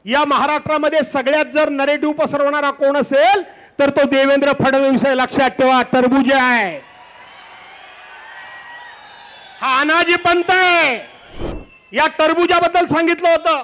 या महाराष्ट्रामध्ये सगळ्यात जर नरेटिव्ह पसरवणारा कोण असेल तर तो देवेंद्र फडणवीस आहे। लक्षात ठेवा, टरबूज आहे हा, अनाजी पंत आहे। या टरबुजाबद्दल सांगितलं होतं।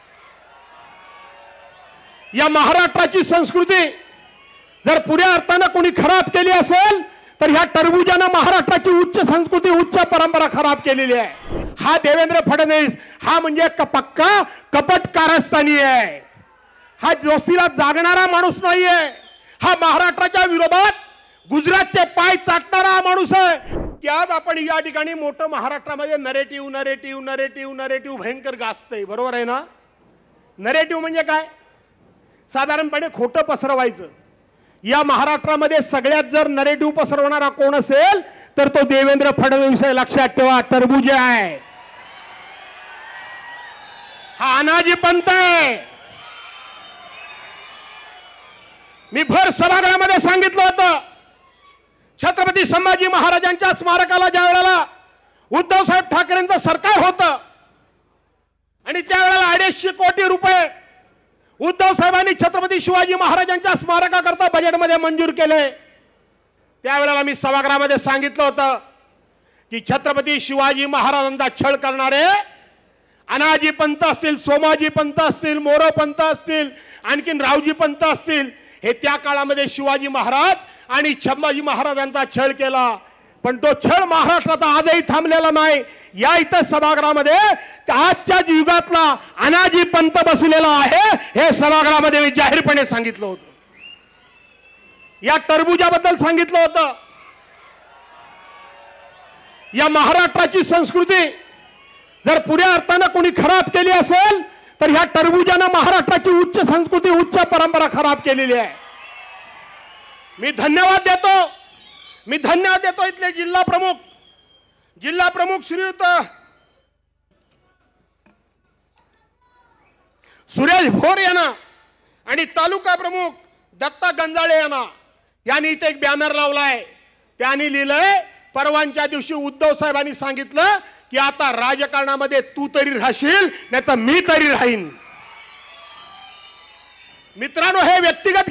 या महाराष्ट्राची संस्कृती जर पुऱ्या अर्थानं कोणी खराब केली असेल तर ह्या टरबुजानं महाराष्ट्राची उच्च संस्कृती उच्च परंपरा खराब केलेली आहे। हा देवेंद्र फडणवीस हा म्हणजे पक्का कपट कारस्थानी आहे। हा दोस्तीला जागणारा माणूस नाहीये। हा महाराष्ट्राच्या विरोधात गुजरातचे पाय चाटणारा माणूस आहे। त्यात आपण या ठिकाणी मोठं महाराष्ट्रामध्ये नरेटिव्ह भयंकर गाजतंय, बरोबर आहे ना। नरेटिव्ह म्हणजे काय? साधारणपणे खोटं पसरवायचं। या महाराष्ट्रामध्ये सगळ्यात जर नरेटिव्ह पसरवणारा कोण असेल तर तो देवेंद्र फडणवीस आहे। लक्षात ठेवा, टरबूज आहे हा, अनाजी पंत आहे। मी भर सभागृहामध्ये सांगितलं होतं, छत्रपती संभाजी महाराजांच्या स्मारकाला ज्या वेळेला उद्धव साहेब ठाकरेंचं सरकार होतं आणि त्यावेळेला 250 कोटी रुपये उद्धव साहेबांनी छत्रपती शिवाजी महाराजांच्या स्मारकाकरता बजेटमध्ये मंजूर केले। त्यावेळेला मी सभागृहामध्ये सांगितलं होतं की छत्रपती शिवाजी महाराजांचा छळ करणारे अनाजी पंत असतील, सोमाजी पंत असतील, मोरो पंत असतील, आणखीन रावजी पंत असतील, हे त्या काळामध्ये शिवाजी महाराज आणि संभाजी महाराजांचा छळ केला। पण तो छळ महाराष्ट्रात आजही थांबलेला नाही। या इथं सभागृहामध्ये आजच्या युगातला अनाजी पंत बसलेला आहे, हे सभागृहामध्ये मी जाहीरपणे सांगितलं होतं। या टरबुजाबद्दल सांगितलं होतं। या महाराष्ट्राची संस्कृती जर पुऱ्या अर्थानं कोणी खराब केली असेल तर ह्या टरबुजानं महाराष्ट्राची उच्च संस्कृती उच्च परंपरा खराब केलेली आहे। मी धन्यवाद देतो इथले जिल्हा प्रमुख श्रीयुत सुरेश भोर यांना आणि तालुका प्रमुख दत्ता गंजाळे यांनी इथे एक बॅनर लावलाय। त्यांनी लिहिलंय, परवांच्या दिवशी उद्धव साहेबांनी सांगितलं की आता राजकारणामध्ये तू तरी राहशील नाही तर मी तरी राहीन। मित्रांनो, हे व्यक्तिगत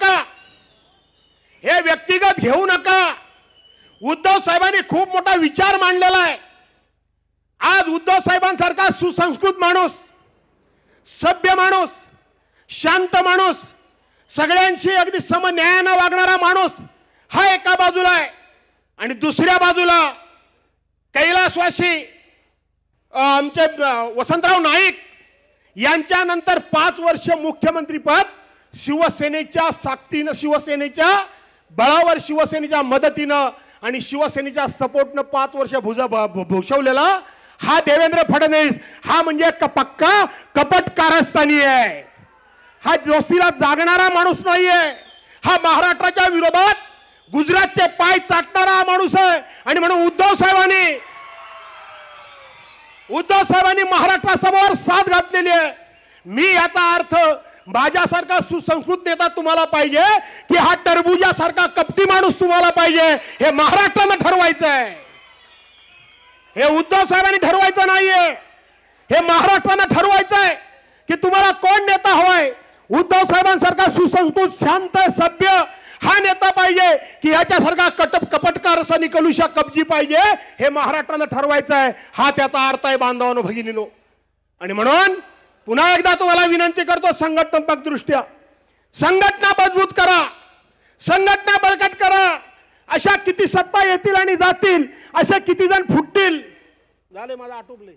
घेऊ नका। उद्धव साहेबांनी खूप मोठा विचार मांडलेला आहे। आज उद्धव साहेबांसारखा सुसंस्कृत माणूस, सभ्य माणूस, शांत माणूस, सगळ्यांशी अगदी समन्यायाने वागणारा माणूस हा एका बाजूला आहे आणि दुसऱ्या बाजूला कैलासवासी आमचे वसंतराव नाईक यांच्यानंतर 5 वर्ष मुख्यमंत्रीपद शिवसेनेच्या साक्तीनं, शिवसेनेच्या बळावर, शिवसेनेच्या मदतीनं आणि शिवसेनेच्या सपोर्टनं 5 वर्ष भूषवलेला हा देवेंद्र फडणवीस हा म्हणजे पक्का कपट कारस्थानी आहे। हा दोस्तीला जागणारा माणूस नाहीये। हा महाराष्ट्राच्या विरोधात गुजरातचे पाय चाटणारा माणूस आहे आणि म्हणून उद्धव साहेबांनी महाराष्ट्रासमोर साथ घातलेली आहे। मी याचा अर्थ माझ्यासारखा सुसंस्कृत नेता तुम्हाला पाहिजे की हा टरबुजासारखा कपटी माणूस तुम्हाला पाहिजे, हे महाराष्ट्रानं ठरवायचं आहे। हे उद्धव साहेबांनी ठरवायचं नाहीये, हे महाराष्ट्रानं ठरवायचं आहे की तुम्हाला कोण नेता हवाय। उद्धव साहेबांसारखा सुसंस्कृत, शांत, सभ्य हा नेता पाहिजे की ह्याच्यासारखा कपटकार असा निकलुशा कब्जी पाहिजे, हे महाराष्ट्रानं ठरवायचं आहे। हा त्याचा अर्थ आहे बांधवांनो, भगिनीनो। आणि म्हणून पुन्हा एकदा तुम्हाला विनंती करतो, संघटनात्मक दृष्ट्या संघटना मजबूत करा, संघटना बळकट करा। अशा किती सत्ता येतील आणि जातील, असे किती जण फुटतील। झाले, माझा आटोपले,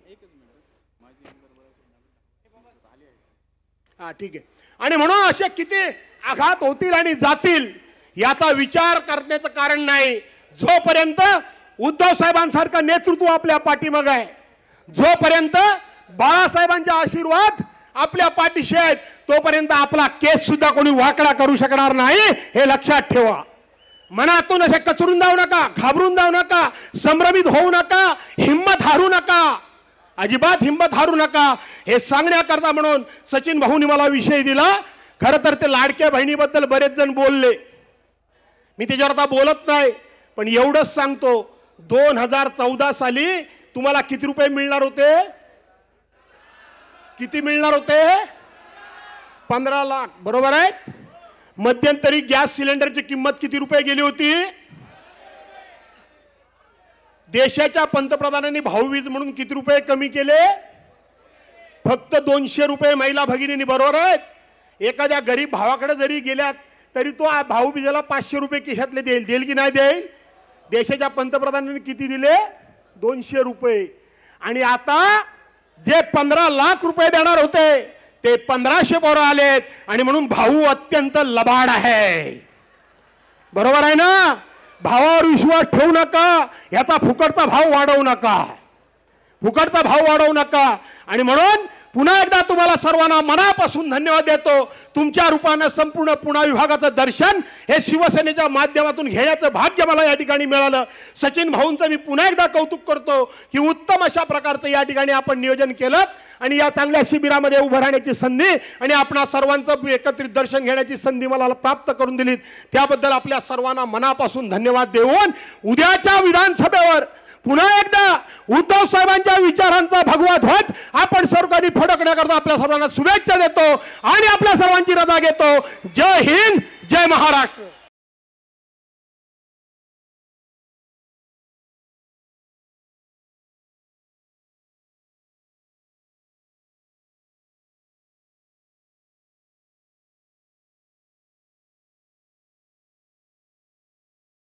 हा ठीक आहे। आणि म्हणून असे किती आघात होतील आणि जातील याचा विचार करण्याचं कारण नाही। जोपर्यंत उद्धव साहेबांसारखं नेतृत्व आपल्या पाठीमागे आहे, जोपर्यंत बाळासाहेबांचा आशीर्वाद आपल्या पाठीशी आहेत, तोपर्यंत आपला केस सुद्धा कोणी वाकडा करू शकणार नाही, हे लक्षात ठेवा। मनातून असे कचरून जाऊ नका, घाबरून जाऊ नका, संभ्रमित होऊ नका, हिम्मत हारू नका, अजिबात हिम्मत हारू नका। हे सांगण्याकरता म्हणून सचिन भाऊनी मला विषय दिला। खरं तर ते लाडक्या बहिणीबद्दल बरेच जण बोलले, मी त्याच्यावर आता बोलत नाही, पण एवढंच सांगतो, 2014 साली तुम्हाला किती रुपये मिळणार होते? किती मिळणार होते? 15 लाख बरोबर आहे. मध्यंतरी गॅस सिलेंडरची किंमत किती रुपये गेली होती? देशाच्या पंतप्रधानांनी भाऊबीज म्हणून किती रुपये कमी केले? फक्त 200 रुपये महिला भगिनींनी बरोबर आहे. एखाद्या गरीब भावाकडे जरी गेल्यात तरी तो भाऊबीजेला 500 रुपये खिशातले देईल की नाही देईल? देशाच्या पंतप्रधानांनी किती दिले? 200 रुपये. आणि आता जे 15 लाख रुपये देणार होते ते 1500 पोरं आलेत आणि म्हणून भाऊ अत्यंत लबाड आहे. बरोबर आहे ना? भावावर विश्वास ठेवू नका. याचा फुकटचा भाव वाढवू नका. फुकटचा भाव वाढवू नका. आणि म्हणून पुन्हा एकदा तुम्हाला सर्वांना मनापासून धन्यवाद देतो. तुमच्या रूपाने संपूर्ण पुणे विभागाचं दर्शन हे शिवसेनेच्या माध्यमातून घेण्याचं भाग्य मला या ठिकाणी मिळालं. सचिन भाऊंचं मी पुन्हा एकदा कौतुक करतो की उत्तम अशा प्रकारचं या ठिकाणी आपण नियोजन केलं आणि या चांगल्या शिबिरामध्ये उभं राहण्याची संधी आणि आपणा सर्वांचं एकत्रित दर्शन घेण्याची संधी मला प्राप्त करून दिली. त्याबद्दल आपल्या सर्वांना मनापासून धन्यवाद देऊन उद्याच्या विधानसभेवर पुन्हा एकदा उद्धव साहेबांच्या विचारांचा भगवा ध्वज आपण सर्वांनी फडकण्याकरता आपल्या सर्वांना शुभेच्छा देतो आणि आपल्या सर्वांची रजा घेतो. जय हिंद, जय महाराष्ट्र.